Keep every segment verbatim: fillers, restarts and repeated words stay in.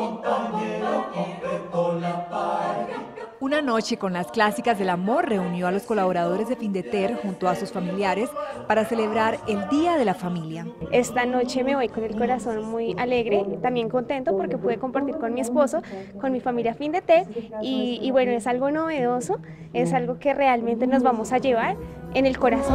compañero completó la paz. Una noche con las clásicas del amor reunió a los colaboradores de Findeter junto a sus familiares para celebrar el Día de la Familia. Esta noche me voy con el corazón muy alegre, también contento porque pude compartir con mi esposo, con mi familia Findeter y, y bueno, es algo novedoso, es algo que realmente nos vamos a llevar en el corazón.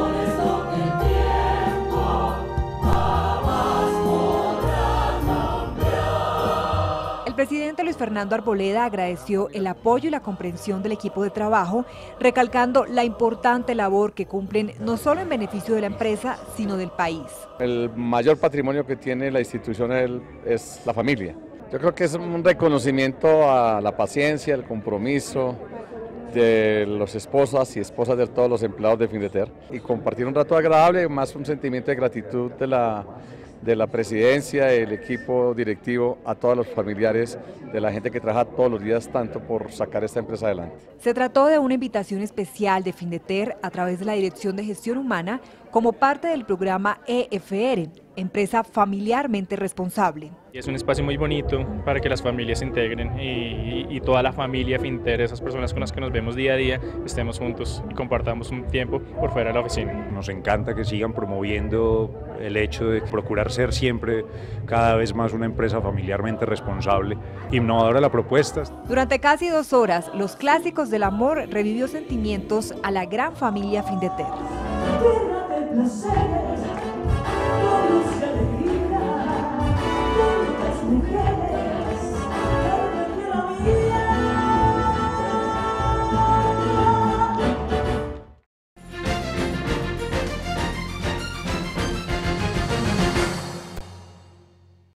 El presidente Luis Fernando Arboleda agradeció el apoyo y la comprensión del equipo de trabajo, recalcando la importante labor que cumplen no solo en beneficio de la empresa, sino del país. El mayor patrimonio que tiene la institución es la familia. Yo creo que es un reconocimiento a la paciencia, el compromiso de los esposas y esposas de todos los empleados de Findeter y compartir un rato agradable, más un sentimiento de gratitud de la de la presidencia, el equipo directivo, a todos los familiares de la gente que trabaja todos los días tanto por sacar esta empresa adelante. Se trató de una invitación especial de Findeter a través de la Dirección de Gestión Humana como parte del programa E F R, Empresa Familiarmente Responsable. Es un espacio muy bonito para que las familias se integren y, y, y toda la familia Findeter, esas personas con las que nos vemos día a día, estemos juntos y compartamos un tiempo por fuera de la oficina. Nos encanta que sigan promoviendo el hecho de procurar ser siempre cada vez más una empresa familiarmente responsable, innovadora la propuesta. Durante casi dos horas, los clásicos del amor revivió sentimientos a la gran familia Findeter. Tierra del placer, con luz y alegría.